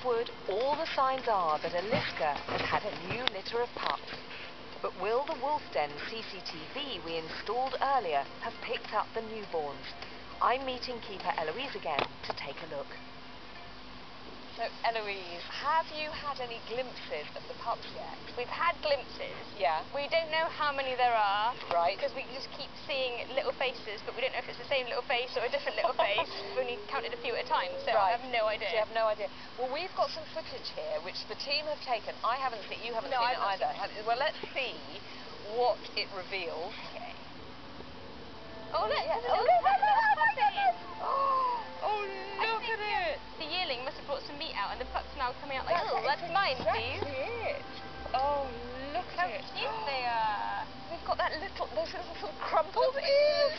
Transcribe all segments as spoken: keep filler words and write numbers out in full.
wood, all the signs are that Alisca has had a new litter of pups. But will the wolf den C C T V we installed earlier have picked up the newborns? I'm meeting keeper Eloise again to take a look. So, Eloise, have you had any glimpses of the pups yet? We've had glimpses. Yeah. We don't know how many there are. Right. Because we just keep seeing little faces, but we don't know if it's the same little face or a different little face. We've only counted a few at a time, so right. I have no idea. So you have no idea. Well, we've got some footage here, which the team have taken. I haven't seen you haven't no, seen I've it either. Have, well, let's see what it reveals. Okay. Oh, look, yeah. there's a Oh, little, look, little look, puppy. Oh, look at it. The yearling must have brought some meat out, and the pup's now coming out like, That's oh, that's mine, please. Exactly it. Oh, look How at it. cute they are. They've got that little, those little sort of crumpled ears.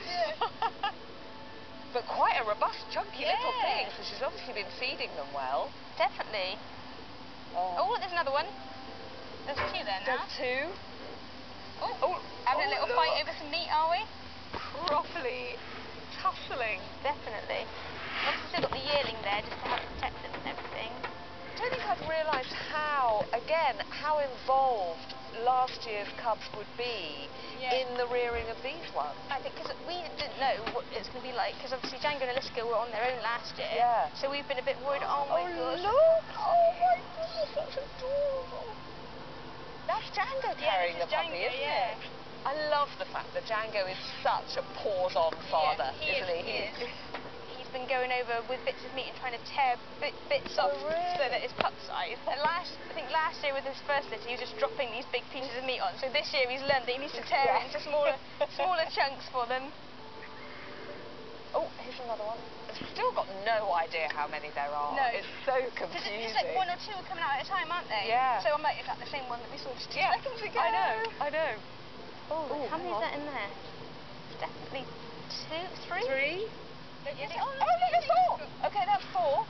But quite a robust, chunky yeah. little thing, so she's obviously been feeding them well. Definitely. Oh, oh look, there's another one. There's two there now. There's two. Oh, oh having oh, a little look. fight over some meat, are we? Properly tussling. Definitely. Obviously still got the yearling there just to help protect them and everything. I don't think I've realised how, again, how involved last year's cubs would be yeah. in the rearing of these ones. I think because we didn't know what it's going to be like, because obviously Django and Alisca were on their own last year. Yeah. So we've been a bit worried. Oh my oh, gosh. look! Oh my goodness, that's adorable. That's Django carrying yeah, the puppy, Django, isn't yeah. it? I love the fact that Django is such a paws-on father, yeah, he isn't is, he? he is. He's been going over with bits of meat and trying to tear bit, bits Oh, off really? so that it's pup size. And last, I think last year with his first litter, he was just dropping these big pieces of meat on. So this year he's learned that he needs to tear yeah. it into smaller, smaller chunks for them. Oh, here's another one. I've still got no idea how many there are. No. It's so confusing. It's like one or two are coming out at a time, aren't they? Yeah. So I might have had the same one that we saw just two yeah. seconds ago. I know, I know. Oh, Ooh, how many is on. that in there? It's definitely two, three? Three? Look, Yes. oh, oh, look, there's four. Okay, that's four.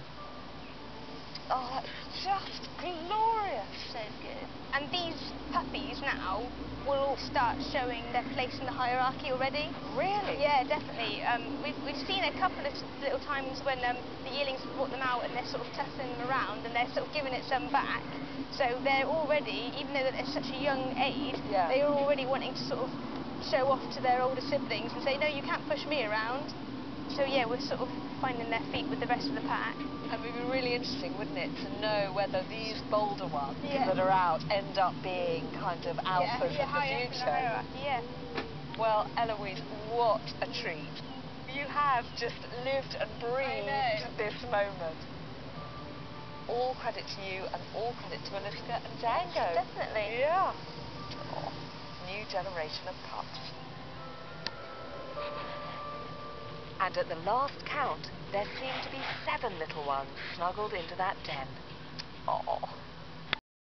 Oh, that's just glorious. So good. And these puppies now will all start showing their place in the hierarchy already. Really? Yeah, definitely. Um, we've, we've seen a couple of little times when um, the yearlings have brought them out and they're sort of tussling them around and they're sort of giving it some back. So they're already, even though they're such a young age, yeah. they are already wanting to sort of show off to their older siblings and say, no, you can't push me around. So yeah, we're sort of finding their feet with the rest of the pack. And it would be really interesting, wouldn't it, to know whether these bolder ones yeah. that are out end up being kind of alphas yeah, yeah, of the future. The yeah. Well, Eloise, what a treat. You have just lived and breathed this moment. All credit to you and all credit to Alisca and Django. Yes, definitely. Yeah. Oh, new generation of pups. And at the last count, there seemed to be seven little ones snuggled into that den. Oh.